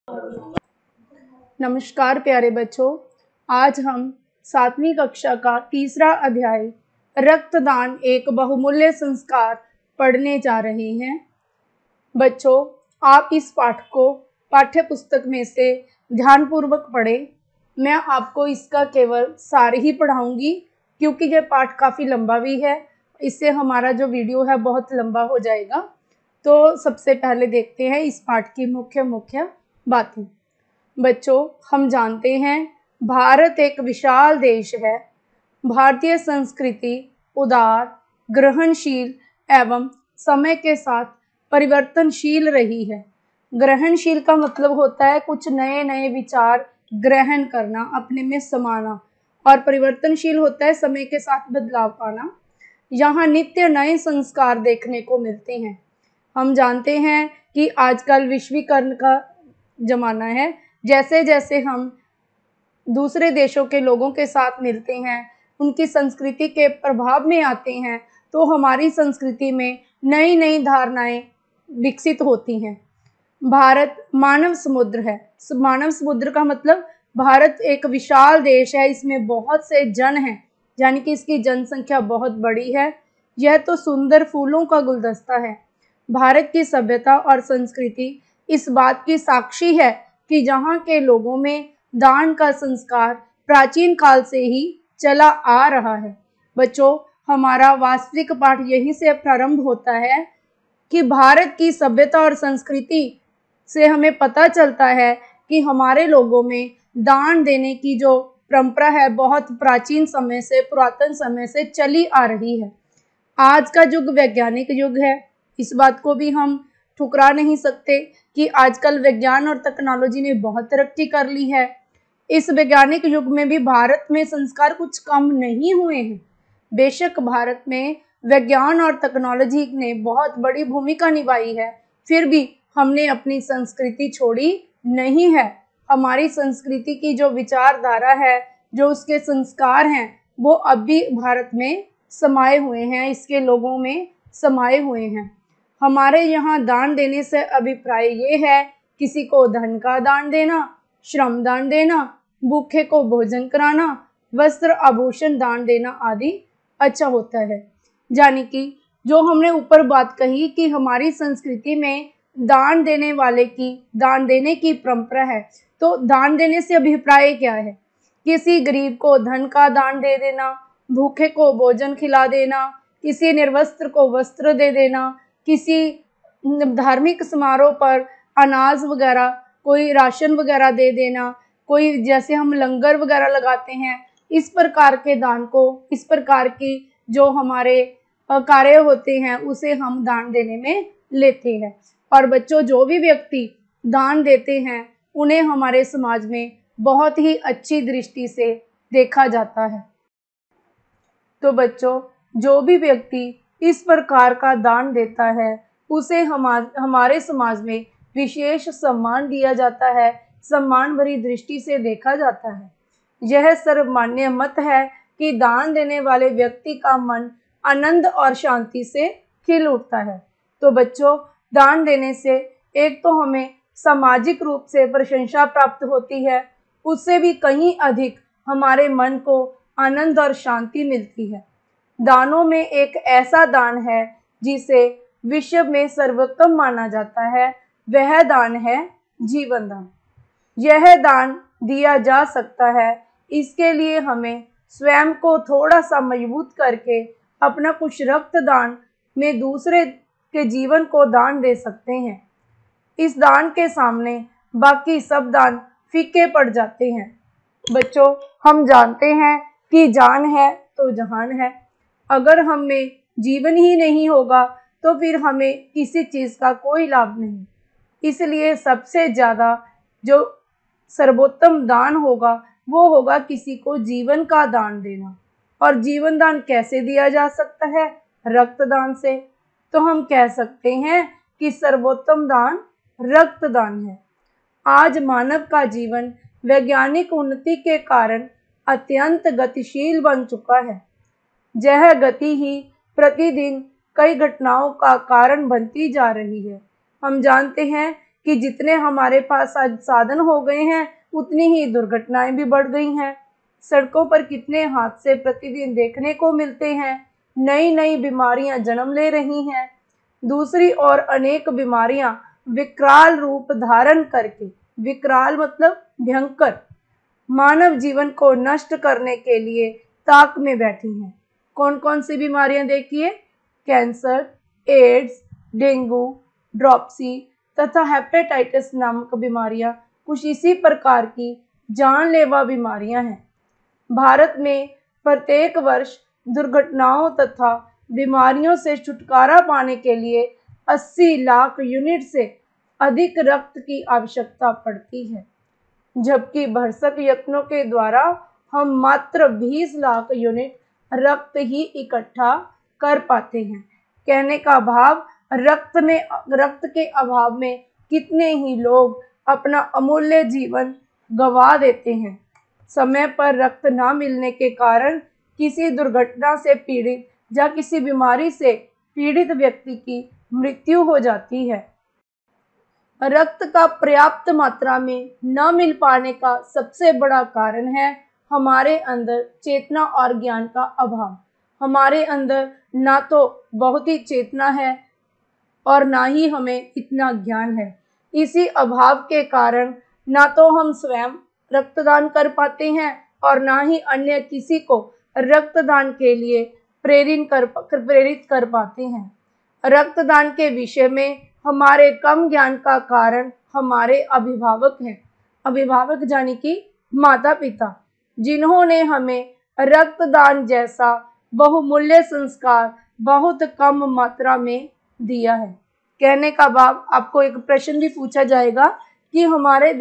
नमस्कार प्यारे बच्चों, आज हम 7वीं कक्षा का तीसरा अध्याय रक्तदान एक बहुमूल्य संस्कार पढ़ने जा रहे हैं। बच्चों, आप इस पाठ को पाठ्य पुस्तक में से ध्यानपूर्वक पढ़ें। मैं आपको इसका केवल सार ही पढ़ाऊंगी क्योंकि यह पाठ काफ़ी लंबा भी है। इससे हमारा जो वीडियो है बहुत लंबा हो जाएगा। तो सबसे पहले देखते हैं इस पाठ की मुख्य बातें। बच्चों, हम जानते हैं भारत एक विशाल देश है। भारतीय संस्कृति उदार, ग्रहणशील एवं समय के साथ परिवर्तनशील रही है। ग्रहणशील का मतलब होता है कुछ नए नए विचार ग्रहण करना, अपने में समाना, और परिवर्तनशील होता है समय के साथ बदलाव आना। यहाँ नित्य नए संस्कार देखने को मिलते हैं। हम जानते हैं कि आजकल विश्वीकरण का जमाना है। जैसे जैसे हम दूसरे देशों के लोगों के साथ मिलते हैं, उनकी संस्कृति के प्रभाव में आते हैं, तो हमारी संस्कृति में नई नई धारणाएं विकसित होती हैं। भारत मानव समुद्र है। मानव समुद्र का मतलब भारत एक विशाल देश है। इसमें बहुत से जन हैं, यानी कि इसकी जनसंख्या बहुत बड़ी है। यह तो सुंदर फूलों का गुलदस्ता है। भारत की सभ्यता और संस्कृति इस बात की साक्षी है कि जहाँ के लोगों में दान का संस्कार प्राचीन काल से ही चला आ रहा है। बच्चों, हमारा वास्तविक पाठ यहीं से प्रारंभ होता है कि भारत की सभ्यता और संस्कृति से हमें पता चलता है कि हमारे लोगों में दान देने की जो परंपरा है बहुत प्राचीन समय से, पुरातन समय से चली आ रही है। आज का युग वैज्ञानिक युग है। इस बात को भी हम ठुकरा नहीं सकते कि आजकल विज्ञान और टेक्नोलॉजी ने बहुत तरक्की कर ली है। इस वैज्ञानिक युग में भी भारत में संस्कार कुछ कम नहीं हुए हैं। बेशक भारत में विज्ञान और टेक्नोलॉजी ने बहुत बड़ी भूमिका निभाई है, फिर भी हमने अपनी संस्कृति छोड़ी नहीं है। हमारी संस्कृति की जो विचारधारा है, जो उसके संस्कार हैं, वो अब भी भारत में समाये हुए हैं, इसके लोगों में समाये हुए हैं। हमारे यहाँ दान देने से अभिप्राय ये है किसी को धन का दान देना, श्रम दान देना, भूखे को भोजन कराना, वस्त्र आभूषण दान देना आदि अच्छा होता है। यानी कि जो हमने ऊपर बात कही कि हमारी संस्कृति में दान देने वाले की दान देने की परंपरा है, तो दान देने से अभिप्राय क्या है? किसी गरीब को धन का दान दे देना, भूखे को भोजन खिला देना, किसी निर्वस्त्र को वस्त्र दे देना, किसी धार्मिक समारोह पर अनाज वगैरह, कोई राशन वगैरह दे देना, कोई जैसे हम लंगर वगैरह लगाते हैं, इस प्रकार के दान को, इस प्रकार की जो हमारे कार्य होते हैं उसे हम दान देने में लेते हैं। और बच्चों, जो भी व्यक्ति दान देते हैं उन्हें हमारे समाज में बहुत ही अच्छी दृष्टि से देखा जाता है। तो बच्चों, जो भी व्यक्ति इस प्रकार का दान देता है उसे हमारे समाज में विशेष सम्मान दिया जाता है, सम्मान भरी दृष्टि से देखा जाता है। यह सर्वमान्य मत है कि दान देने वाले व्यक्ति का मन आनंद और शांति से खिल उठता है। तो बच्चों, दान देने से एक तो हमें सामाजिक रूप से प्रशंसा प्राप्त होती है, उससे भी कहीं अधिक हमारे मन को आनंद और शांति मिलती है। दानों में एक ऐसा दान है जिसे विश्व में सर्वोत्तम माना जाता है, वह दान है जीवन दान। यह दान दिया जा सकता है, इसके लिए हमें स्वयं को थोड़ा सा मजबूत करके अपना कुछ रक्तदान में दूसरे के जीवन को दान दे सकते हैं। इस दान के सामने बाकी सब दान फीके पड़ जाते हैं। बच्चों, हम जानते हैं कि जान है तो जहान है। अगर हमें जीवन ही नहीं होगा तो फिर हमें किसी चीज़ का कोई लाभ नहीं। इसलिए सबसे ज़्यादा जो सर्वोत्तम दान होगा वो होगा किसी को जीवन का दान देना। और जीवन दान कैसे दिया जा सकता है? रक्तदान से। तो हम कह सकते हैं कि सर्वोत्तम दान रक्तदान है। आज मानव का जीवन वैज्ञानिक उन्नति के कारण अत्यंत गतिशील बन चुका है। यह गति ही प्रतिदिन कई घटनाओं का कारण बनती जा रही है। हम जानते हैं कि जितने हमारे पास आज साधन हो गए हैं उतनी ही दुर्घटनाएं भी बढ़ गई हैं। सड़कों पर कितने हादसे प्रतिदिन देखने को मिलते हैं। नई नई बीमारियां जन्म ले रही हैं। दूसरी ओर अनेक बीमारियां विकराल रूप धारण करके, विकराल मतलब भयंकर, मानव जीवन को नष्ट करने के लिए ताक में बैठी हैं। कौन कौन सी बीमारियां देखिए? कैंसर, एड्स, डेंगू, ड्रॉपसी तथा हेपेटाइटिस नामक बीमारियां कुछ इसी प्रकार की जानलेवा बीमारियां हैं। भारत में प्रत्येक वर्ष दुर्घटनाओं तथा बीमारियों से छुटकारा पाने के लिए 80 लाख यूनिट से अधिक रक्त की आवश्यकता पड़ती है, जबकि भरसक यत्नों के द्वारा हम मात्र 20 लाख यूनिट रक्त ही इकट्ठा कर पाते हैं। कहने का भाव, रक्त के अभाव में कितने ही लोग अपना अमूल्य जीवन गंवा देते हैं। समय पर रक्त न मिलने के कारण किसी दुर्घटना से पीड़ित या किसी बीमारी से पीड़ित व्यक्ति की मृत्यु हो जाती है। रक्त का पर्याप्त मात्रा में न मिल पाने का सबसे बड़ा कारण है हमारे अंदर चेतना और ज्ञान का अभाव। हमारे अंदर ना तो बहुत ही चेतना है और ना ही हमें इतना ज्ञान है। इसी अभाव के कारण ना तो हम स्वयं रक्तदान कर पाते हैं और ना ही अन्य किसी को रक्तदान के लिए प्रेरित कर पाते हैं। रक्तदान के विषय में हमारे कम ज्ञान का कारण हमारे अभिभावक हैं। अभिभावक यानी कि माता पिता, जिन्होंने हमें रक्तदान जैसा बहुमूल्य संस्कार बहुत कम मात्रा में दिया है। कहने का भाव, आपको एक प्रश्न भी पूछा जाएगा कि हमारे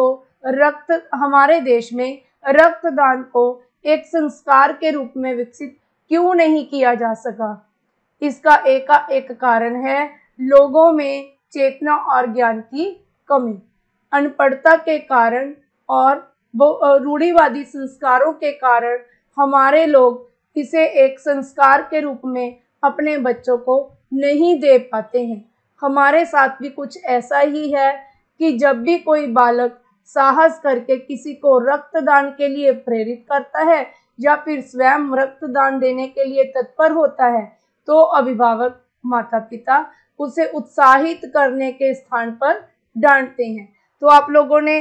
देश में रक्तदान को एक संस्कार के रूप में विकसित क्यों नहीं किया जा सका? इसका एक कारण है लोगों में चेतना और ज्ञान की कमी। अनपढ़ता के कारण और रूढ़िवादी संस्कारों के कारण हमारे लोग इसे एक संस्कार के रूप में अपने बच्चों को नहीं दे पाते हैं। हमारे साथ भी कुछ ऐसा ही है कि जब भी कोई बालक साहस करके किसी को रक्तदान के लिए प्रेरित करता है या फिर स्वयं रक्तदान देने के लिए तत्पर होता है, तो अभिभावक माता पिता उसे उत्साहित करने के स्थान पर डांटते हैं। तो आप लोगों ने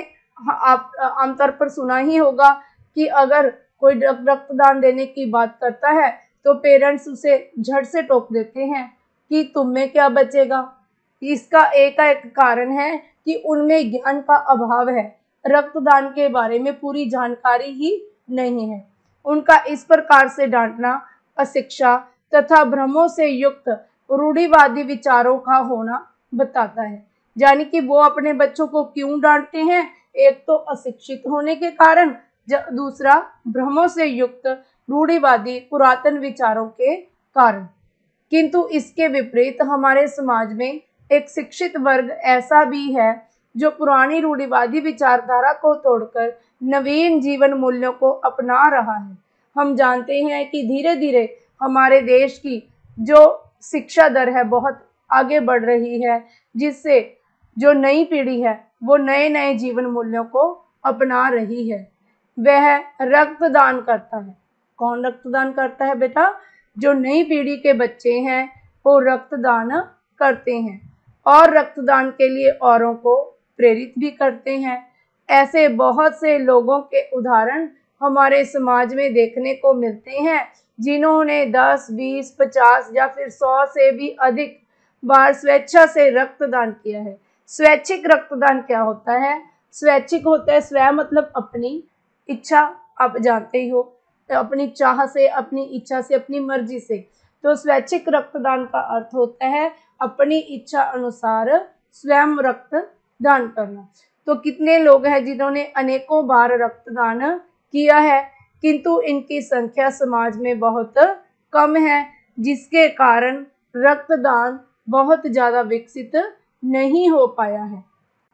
आमतौर पर सुना ही होगा कि अगर कोई रक्तदान देने की बात करता है तो पेरेंट्स उसे झट से टोक देते हैं कि तुम में क्या बचेगा। इसका एक कारण है कि उनमें ज्ञान का अभाव है, रक्तदान के बारे में पूरी जानकारी ही नहीं है। उनका इस प्रकार से डांटना अशिक्षा तथा भ्रमों से युक्त रूढ़िवादी विचारों का होना बताता है। यानी कि वो अपने बच्चों को क्यों डांटते हैं? एक तो अशिक्षित होने के कारण, दूसरा भ्रमों से युक्त रूढ़िवादी पुरातन विचारों के कारण। किंतु इसके विपरीत हमारे समाज में एक शिक्षित वर्ग ऐसा भी है जो पुरानी रूढ़िवादी विचारधारा को तोड़कर नवीन जीवन मूल्यों को अपना रहा है। हम जानते हैं कि धीरे धीरे हमारे देश की जो शिक्षा दर है बहुत आगे बढ़ रही है, जिससे जो नई पीढ़ी है वो नए नए जीवन मूल्यों को अपना रही है। वह रक्तदान करता है। कौन रक्तदान करता है बेटा? जो नई पीढ़ी के बच्चे हैं वो रक्तदान करते हैं और रक्तदान के लिए औरों को प्रेरित भी करते हैं। ऐसे बहुत से लोगों के उदाहरण हमारे समाज में देखने को मिलते हैं जिन्होंने 10, 20, 50 या फिर 100 से भी अधिक बार स्वेच्छा से रक्तदान किया है। स्वैच्छिक रक्तदान क्या होता है? स्वैच्छिक होता है, स्वयं मतलब अपनी इच्छा, आप जानते ही हो, अपनी चाह से, अपनी इच्छा से, अपनी मर्जी से। तो स्वैच्छिक रक्तदान का अर्थ होता है अपनी इच्छा अनुसार स्वयं रक्तदान करना। तो कितने लोग हैं जिन्होंने अनेकों बार रक्तदान किया है, किंतु इनकी संख्या समाज में बहुत कम है, जिसके कारण रक्तदान बहुत ज़्यादा विकसित नहीं हो पाया है।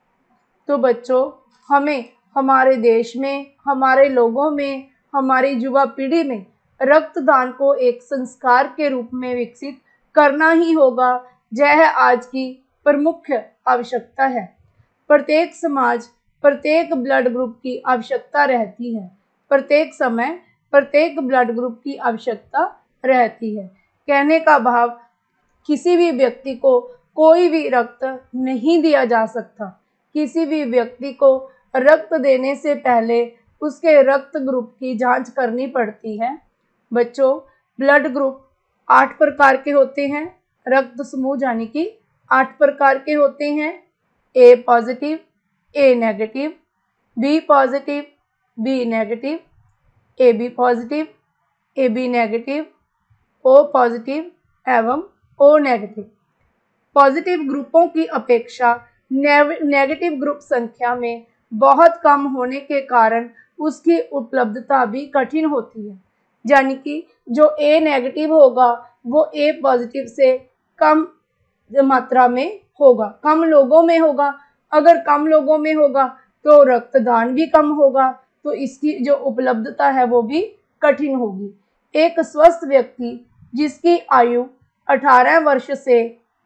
तो बच्चों, हमें हमारे देश में, हमारे लोगों में, हमारी युवा पीढ़ी में रक्तदान को एक संस्कार के रूप में विकसित करना ही होगा। यह आज की प्रमुख आवश्यकता है। प्रत्येक समाज प्रत्येक ब्लड ग्रुप की आवश्यकता रहती है। प्रत्येक समय प्रत्येक ब्लड ग्रुप की आवश्यकता रहती है। कहने का भाव, किसी भी व्यक्ति को कोई भी रक्त नहीं दिया जा सकता। किसी भी व्यक्ति को रक्त देने से पहले उसके रक्त ग्रुप की जांच करनी पड़ती है। बच्चों, ब्लड ग्रुप 8 प्रकार के होते हैं। रक्त समूह यानी कि 8 प्रकार के होते हैं। A positive, A negative, B positive, B negative, A B positive, A B negative, O positive एवं ओ नेगेटिव। पॉजिटिव ग्रुपों की अपेक्षा नेगेटिव ग्रुप संख्या में बहुत कम होने के कारण उसकी उपलब्धता भी कठिन होती है। यानी कि जो ए नेगेटिव होगा वो ए पॉजिटिव से कम मात्रा में होगा, कम लोगों में होगा। अगर कम लोगों में होगा तो रक्तदान भी कम होगा, तो इसकी जो उपलब्धता है वो भी कठिन होगी। एक स्वस्थ व्यक्ति जिसकी आयु 18 वर्ष से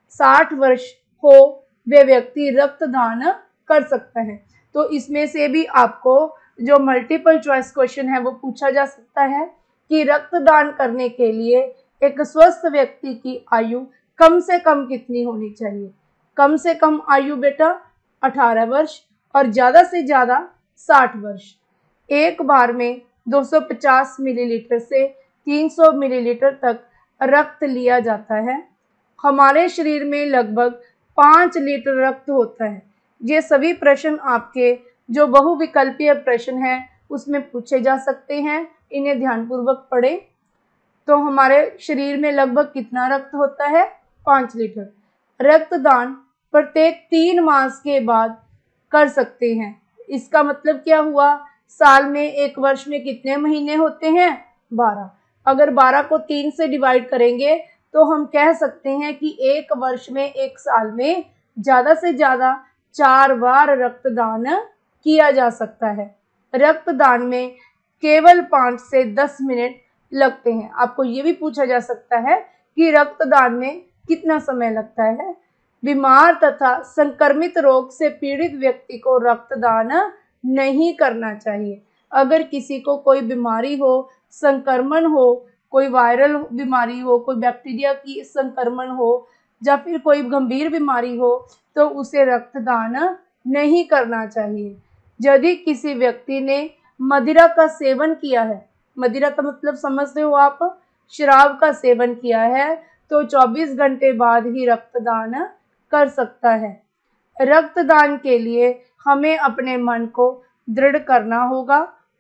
60 वर्ष हो, वे व्यक्ति रक्तदान कर सकता है। तो इसमें से भी आपको जो मल्टीपल चॉइस क्वेश्चन है वो पूछा जा सकता है कि रक्तदान करने के लिए एक स्वस्थ व्यक्ति की आयु कम से कम कितनी होनी चाहिए। कम से कम आयु बेटा 18 वर्ष और ज़्यादा से ज़्यादा 60 वर्ष। एक बार में 250 मिलीलीटर से 300 मिलीलीटर तक रक्त लिया जाता है। हमारे शरीर में लगभग 5 लीटर रक्त होता है। ये सभी प्रश्न आपके जो बहुविकल्पीय प्रश्न हैं उसमें पूछे जा सकते हैं, इन्हें ध्यानपूर्वक पढ़ें। तो हमारे शरीर में लगभग कितना रक्त होता है? 5 लीटर। रक्तदान प्रत्येक 3 मास के बाद कर सकते हैं। इसका मतलब क्या हुआ? साल में, एक वर्ष में कितने महीने होते हैं? 12। अगर 12 को 3 से डिवाइड करेंगे तो हम कह सकते हैं कि एक वर्ष में, एक साल में ज़्यादा से ज़्यादा 4 बार रक्तदान किया जा सकता है। रक्तदान में केवल 5 से 10 मिनट लगते हैं। आपको ये भी पूछा जा सकता है कि रक्तदान में कितना समय लगता है। बीमार तथा संक्रमित रोग से पीड़ित व्यक्ति को रक्तदान नहीं करना चाहिए। अगर किसी को कोई बीमारी हो, संक्रमण हो, कोई वायरल बीमारी हो, कोई बैक्टीरिया की संक्रमण हो या फिर कोई गंभीर बीमारी हो तो उसे रक्तदान नहीं करना चाहिए। यदि किसी व्यक्ति ने मदिरा का सेवन किया है, मदिरा का मतलब समझते हो आप, शराब का सेवन किया है, तो 24 घंटे बाद ही रक्तदान कर सकता है। रक्तदान के लिए हमें अपने मन को दृढ़ करना होगा।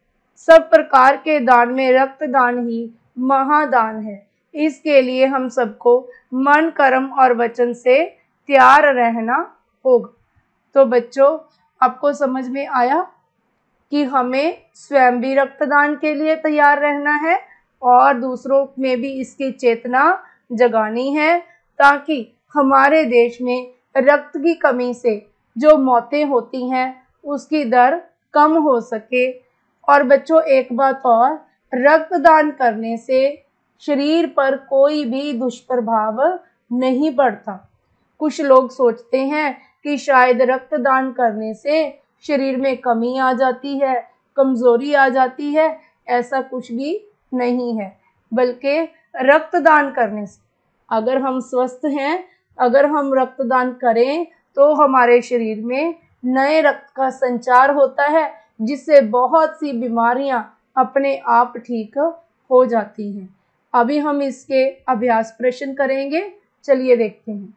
सब प्रकार के दान में रक्तदान ही महादान है। इसके लिए हम सबको मन, कर्म और वचन से तैयार रहना होगा। तो बच्चों, आपको समझ में आया कि हमें स्वयं भी रक्तदान के लिए तैयार रहना है और दूसरों में भी इसकी चेतना जगानी है, ताकि हमारे देश में रक्त की कमी से जो मौतें होती हैं उसकी दर कम हो सके। और बच्चों, एक बात और, रक्तदान करने से शरीर पर कोई भी दुष्प्रभाव नहीं पड़ता। कुछ लोग सोचते हैं कि शायद रक्तदान करने से शरीर में कमी आ जाती है, कमजोरी आ जाती है। ऐसा कुछ भी नहीं है, बल्कि रक्तदान करने से अगर हम स्वस्थ हैं, अगर हम रक्तदान करें तो हमारे शरीर में नए रक्त का संचार होता है, जिससे बहुत सी बीमारियां अपने आप ठीक हो जाती हैं। अभी हम इसके अभ्यास प्रश्न करेंगे, चलिए देखते हैं।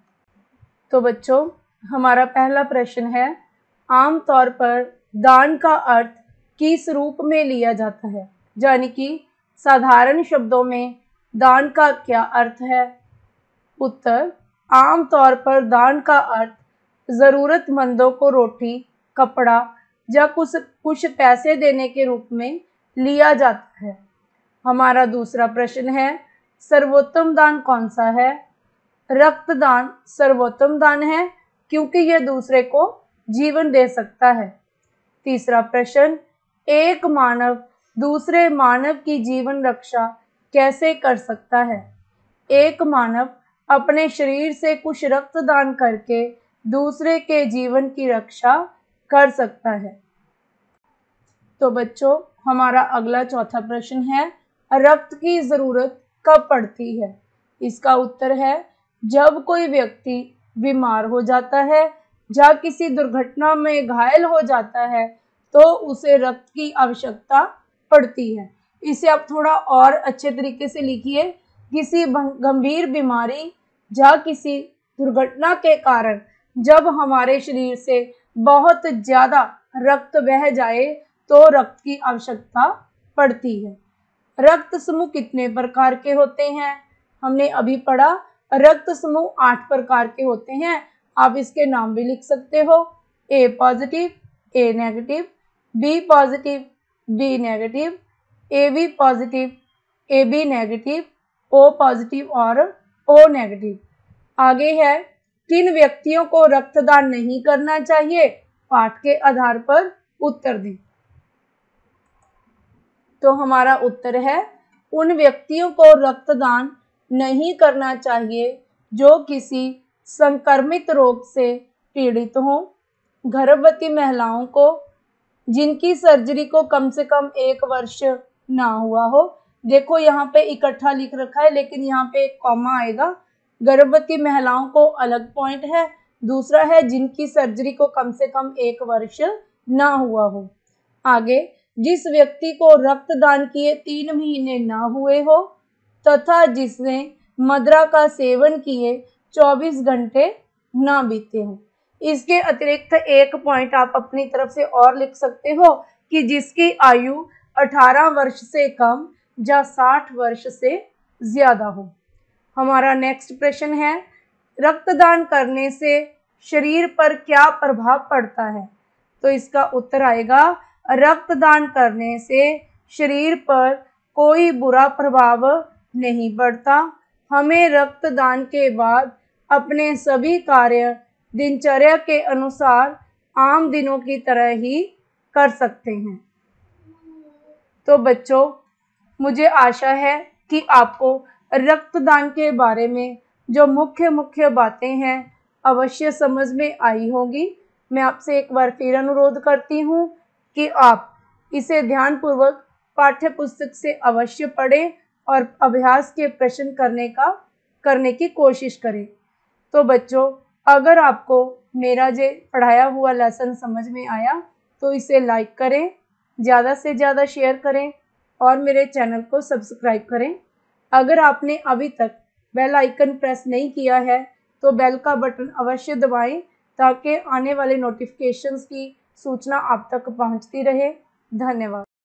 तो बच्चों, हमारा पहला प्रश्न है, आमतौर पर दान का अर्थ किस रूप में लिया जाता है? यानी कि साधारण शब्दों में दान का क्या अर्थ है? उत्तर, आमतौर पर दान का अर्थ ज़रूरतमंदों को रोटी, कपड़ा या कुछ पैसे देने के रूप में लिया जाता है। हमारा दूसरा प्रश्न है, सर्वोत्तम दान कौन सा है? रक्तदान सर्वोत्तम दान है, क्योंकि यह दूसरे को जीवन दे सकता है। तीसरा प्रश्न, एक मानव दूसरे मानव की जीवन रक्षा कैसे कर सकता है? एक मानव अपने शरीर से कुछ रक्तदान करके दूसरे के जीवन की रक्षा कर सकता है। तो बच्चों, हमारा अगला चौथा प्रश्न है, रक्त की ज़रूरत कब पड़ती है? इसका उत्तर है, जब कोई व्यक्ति बीमार हो जाता है या किसी दुर्घटना में घायल हो जाता है तो उसे रक्त की आवश्यकता पड़ती है। इसे आप थोड़ा और अच्छे तरीके से लिखिए, किसी गंभीर बीमारी या किसी दुर्घटना के कारण जब हमारे शरीर से बहुत ज़्यादा रक्त बह जाए तो रक्त की आवश्यकता पड़ती है। रक्त समूह कितने प्रकार के होते हैं? हमने अभी पढ़ा, रक्त समूह 8 प्रकार के होते हैं। आप इसके नाम भी लिख सकते हो, A positive, A negative, B positive, B negative, A B positive, A B negative, O positive और ओ नेगेटिव। आगे है, किन व्यक्तियों को रक्तदान नहीं करना चाहिए? पाठ के आधार पर उत्तर दें। तो हमारा उत्तर है, उन व्यक्तियों को रक्तदान नहीं करना चाहिए जो किसी संक्रमित रोग से पीड़ित हों, गर्भवती महिलाओं को, जिनकी सर्जरी को कम से कम 1 वर्ष ना हुआ हो। देखो यहाँ पे इकट्ठा लिख रखा है लेकिन यहाँ पे एक कॉमा आएगा। गर्भवती महिलाओं को अलग पॉइंट है, दूसरा है जिनकी सर्जरी को कम से कम 1 वर्ष ना हुआ हो। आगे, जिस व्यक्ति को रक्तदान किए 3 महीने ना हुए हो तथा जिसने मदिरा का सेवन किए 24 घंटे ना बीते हो। इसके अतिरिक्त एक पॉइंट आप अपनी तरफ से और लिख सकते हो कि जिसकी आयु 18 वर्ष से कम या 60 वर्ष से ज्यादा हो। हमारा नेक्स्ट प्रश्न है, रक्तदान करने से शरीर पर क्या प्रभाव पड़ता है? तो इसका उत्तर आएगा, रक्तदान करने से शरीर पर कोई बुरा प्रभाव नहीं पड़ता। हमें रक्तदान के बाद अपने सभी कार्य दिनचर्या के अनुसार आम दिनों की तरह ही कर सकते हैं। तो बच्चों, मुझे आशा है कि आपको रक्तदान के बारे में जो मुख्य बातें हैं अवश्य समझ में आई होगी। मैं आपसे एक बार फिर अनुरोध करती हूँ कि आप इसे ध्यानपूर्वक पाठ्य पुस्तक से अवश्य पढ़ें और अभ्यास के प्रश्न करने की कोशिश करें। तो बच्चों, अगर आपको मेरा जो पढ़ाया हुआ लेसन समझ में आया तो इसे लाइक करें, ज़्यादा से ज़्यादा शेयर करें और मेरे चैनल को सब्सक्राइब करें। अगर आपने अभी तक बेल आइकन प्रेस नहीं किया है तो बेल का बटन अवश्य दबाएं ताकि आने वाले नोटिफिकेशंस की सूचना आप तक पहुंचती रहे। धन्यवाद।